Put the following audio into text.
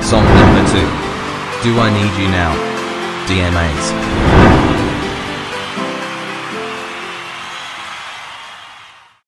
Song number 2. Do I Need You Now? DMAs.